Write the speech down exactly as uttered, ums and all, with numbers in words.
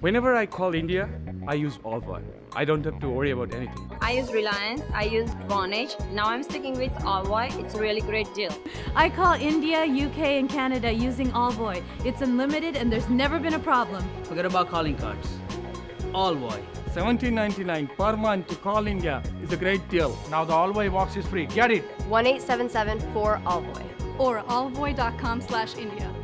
Whenever I call India, I use Allvoi. I don't have to worry about anything. I use Reliance, I use Vonage. Now I'm sticking with Allvoi. It's a really great deal. I call India, U K, and Canada using Allvoi. It's unlimited and there's never been a problem. Forget about calling cards. Allvoi. seventeen ninety-nine per month to call India is a great deal. Now the Allvoi box is free. Get it! one eight seven seven four Allvoi. Or allvoi dot com slash India.